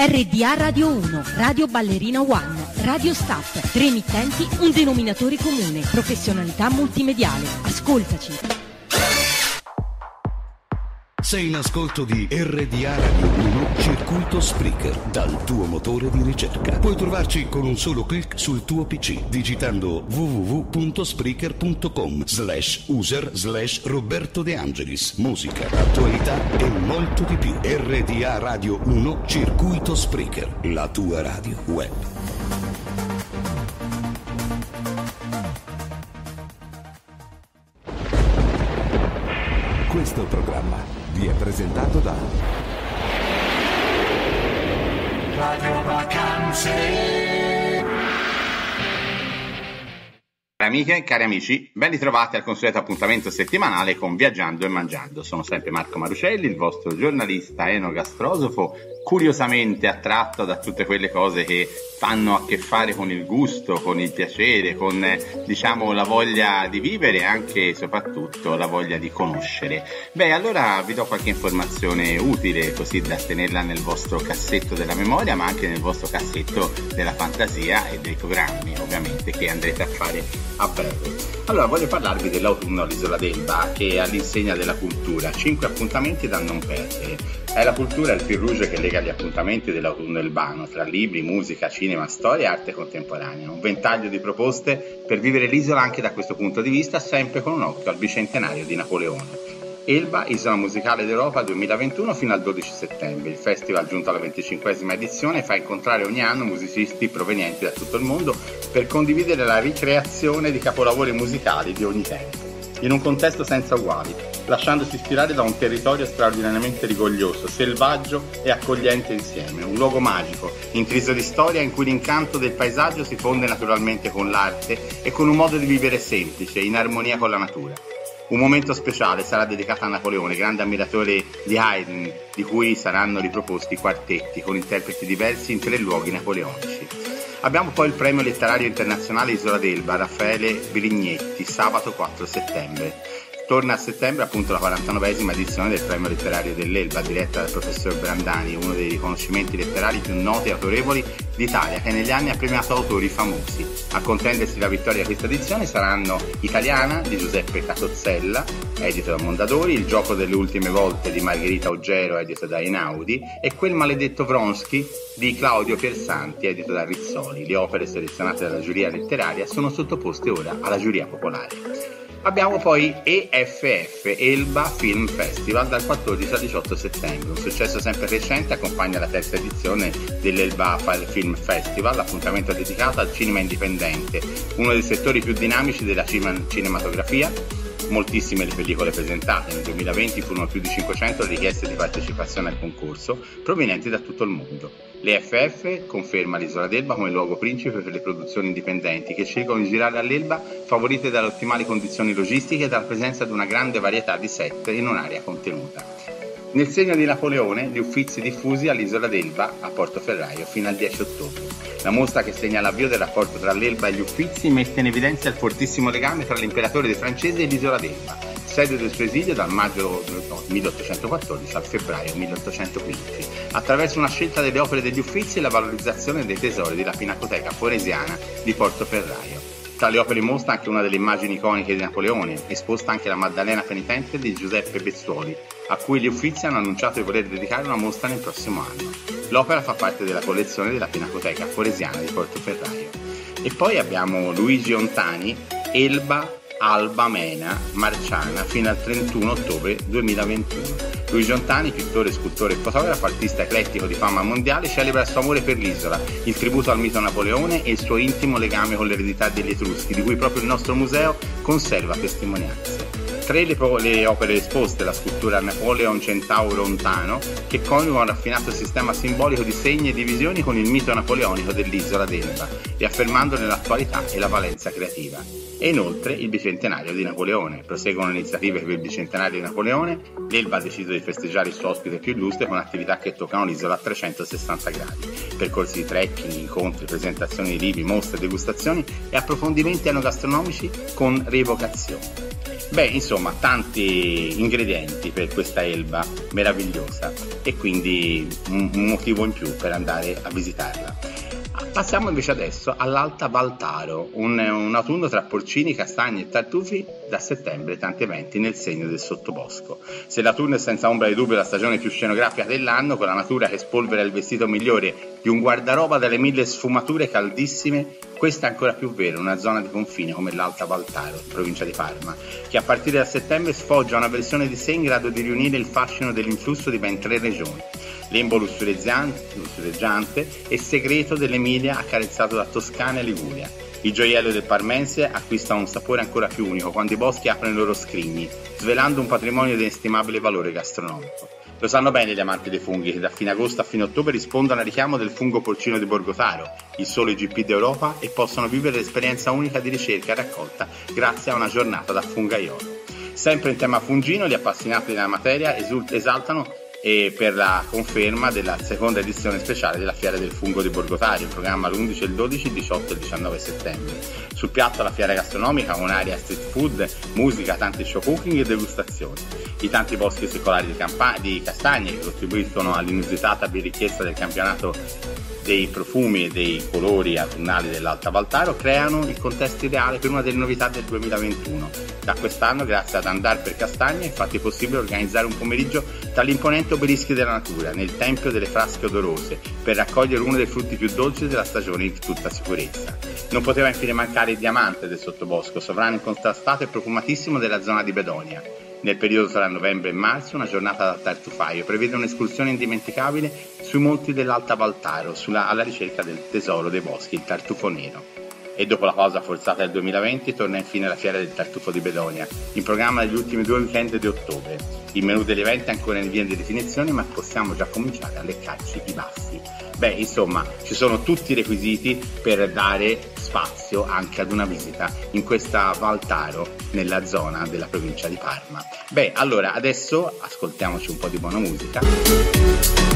RDA Radio 1, Radio Ballerina One, Radio Staff, 3 emittenti, un denominatore comune, professionalità multimediale. Ascoltaci. Sei in ascolto di RDA Radio 1 Circuito Spreaker dal tuo motore di ricerca. Puoi trovarci con un solo clic sul tuo PC digitando www.spreaker.com/user/Roberto De Angelis. Musica, attualità e molto di più. RDA Radio 1 Circuito Spreaker, la tua radio web. Questo programma vi è presentato da Radio Vacanze. Cari amiche e cari amici, ben ritrovati al consueto appuntamento settimanale con Viaggiando e Mangiando. Sono sempre Marco Marucelli, il vostro giornalista enogastrosofo, curiosamente attratto da tutte quelle cose che fanno a che fare con il gusto, con il piacere, con diciamo la voglia di vivere e anche e soprattutto la voglia di conoscere. Beh, allora vi do qualche informazione utile così da tenerla nel vostro cassetto della memoria, ma anche nel vostro cassetto della fantasia e dei programmi ovviamente che andrete a fare a breve. Allora voglio parlarvi dell'autunno all'Isola d'Elba, che è all'insegna della cultura, 5 appuntamenti da non perdere. È la cultura il fil rouge che lega gli appuntamenti dell'autunno elbano tra libri, musica, cinema, storia e arte contemporanea. Un ventaglio di proposte per vivere l'isola anche da questo punto di vista, sempre con un occhio al bicentenario di Napoleone. Elba, Isola Musicale d'Europa 2021 fino al 12 settembre. Il festival, giunto alla 25esima edizione, fa incontrare ogni anno musicisti provenienti da tutto il mondo per condividere la ricreazione di capolavori musicali di ogni tempo, in un contesto senza uguali, lasciandosi ispirare da un territorio straordinariamente rigoglioso, selvaggio e accogliente insieme. Un luogo magico, intriso di storia, in cui l'incanto del paesaggio si fonde naturalmente con l'arte e con un modo di vivere semplice, in armonia con la natura. Un momento speciale sarà dedicato a Napoleone, grande ammiratore di Haydn, di cui saranno riproposti quartetti con interpreti diversi in 3 luoghi napoleonici. Abbiamo poi il premio letterario internazionale Isola d'Elba, Raffaele Brignetti, sabato 4 settembre. Torna a settembre appunto la 49esima edizione del premio letterario dell'Elba, diretta dal professor Brandani, uno dei riconoscimenti letterari più noti e autorevoli d'Italia, che negli anni ha premiato autori famosi. A contendersi la vittoria a questa edizione saranno Italiana di Giuseppe Catozzella, edito da Mondadori, Il gioco delle ultime volte di Margherita Oggero, edito da Einaudi, e Quel maledetto Vronsky di Claudio Piersanti, edito da Rizzoli. Le opere selezionate dalla giuria letteraria sono sottoposte ora alla giuria popolare. Abbiamo poi EFF, Elba Film Festival, dal 14 al 18 settembre. Un successo sempre recente accompagna la 3ª edizione dell'Elba Film Festival, appuntamento dedicato al cinema indipendente, uno dei settori più dinamici della cinematografia. Moltissime le pellicole presentate, nel 2020 furono più di 500 le richieste di partecipazione al concorso provenienti da tutto il mondo. L'EFF conferma l'Isola d'Elba come luogo principe per le produzioni indipendenti che scelgono di girare all'Elba, favorite dalle ottimali condizioni logistiche e dalla presenza di una grande varietà di set in un'area contenuta. Nel segno di Napoleone, gli Uffizi diffusi all'Isola d'Elba a Portoferraio fino al 10 ottobre. La mostra che segna l'avvio del rapporto tra l'Elba e gli Uffizi mette in evidenza il fortissimo legame tra l'imperatore dei francesi e l'Isola d'Elba, sede del suo esilio dal maggio 1814 al febbraio 1815, attraverso una scelta delle opere degli Uffizi e la valorizzazione dei tesori della Pinacoteca Foresiana di Portoferraio. Tra le opere in mostra anche una delle immagini iconiche di Napoleone, esposta anche la Maddalena Penitente di Giuseppe Bezzuoli, a cui gli Uffizi hanno annunciato di voler dedicare una mostra nel prossimo anno. L'opera fa parte della collezione della Pinacoteca Foresiana di Portoferraio. E poi abbiamo Luigi Ontani, Elba, Alba Mena, Marciana, fino al 31 ottobre 2021. Luigi Ontani, pittore, scultore e fotografo, artista eclettico di fama mondiale, celebra il suo amore per l'isola, il tributo al mito Napoleone e il suo intimo legame con l'eredità degli Etruschi, di cui proprio il nostro museo conserva testimonianze. 3 le opere esposte, la scultura Napoleon Centauro Ontano, che coniuga un raffinato sistema simbolico di segni e divisioni con il mito napoleonico dell'Isola d'Elba, riaffermandone l'attualità e la valenza creativa. E inoltre il bicentenario di Napoleone. Proseguono iniziative per il bicentenario di Napoleone. L'Elba ha deciso di festeggiare il suo ospite più illustre con attività che toccano l'isola a 360 gradi. Percorsi di trekking, incontri, presentazioni di libri, mostre, degustazioni e approfondimenti enogastronomici con rievocazione. Beh, insomma, tanti ingredienti per questa Elba meravigliosa e quindi un motivo in più per andare a visitarla. Passiamo invece adesso all'Alta Valtaro, un autunno tra porcini, castagni e tartufi, da settembre tanti eventi nel segno del sottobosco. Se l'autunno è senza ombra di dubbio la stagione più scenografica dell'anno, con la natura che spolvera il vestito migliore di un guardaroba dalle 1000 sfumature caldissime, questa è ancora più vero in una zona di confine come l'Alta Valtaro, provincia di Parma, che a partire da settembre sfoggia una versione di sé in grado di riunire il fascino dell'influsso di ben 3 regioni. Lembo lussureggiante e segreto dell'Emilia accarezzato da Toscana e Liguria. Il gioiello del parmense acquista un sapore ancora più unico quando i boschi aprono i loro scrigni, svelando un patrimonio di inestimabile valore gastronomico. Lo sanno bene gli amanti dei funghi che da fine agosto a fine ottobre rispondono al richiamo del fungo porcino di Borgotaro, il solo IGP d'Europa, e possono vivere l'esperienza unica di ricerca e raccolta grazie a una giornata da fungaiolo. Sempre in tema fungino, gli appassionati della materia esaltano per la conferma della seconda edizione speciale della Fiera del Fungo di Borgotaro, in programma l'11, il 12, il 18 e il 19 settembre. Sul piatto la fiera gastronomica con un'area street food, musica, tanti show cooking e degustazioni. I tanti boschi secolari di castagne che contribuiscono all'inusitata ricchezza del campionato dei profumi e dei colori autunnali dell'Alta Valtaro creano il contesto ideale per una delle novità del 2021. Da quest'anno, grazie ad Andar per Castagne, è infatti possibile organizzare un pomeriggio tra gli imponenti obelischi della natura, nel Tempio delle Frasche Odorose, per raccogliere uno dei frutti più dolci della stagione in tutta sicurezza. Non poteva infine mancare il diamante del sottobosco, sovrano incontrastato e profumatissimo della zona di Bedonia. Nel periodo tra novembre e marzo una giornata da tartufaio prevede un'escursione indimenticabile sui monti dell'Alta Valtaro alla ricerca del tesoro dei boschi, il tartufo nero. E dopo la pausa forzata del 2020 torna infine la Fiera del Tartufo di Bedonia, in programma negli ultimi 2 weekend di ottobre. Il menù dell'evento è ancora in via di definizione, ma possiamo già cominciare a leccarci i baffi. Beh, insomma, ci sono tutti i requisiti per dare spazio anche ad una visita in questa Valtaro nella zona della provincia di Parma. Beh, allora adesso ascoltiamoci un po' di buona musica.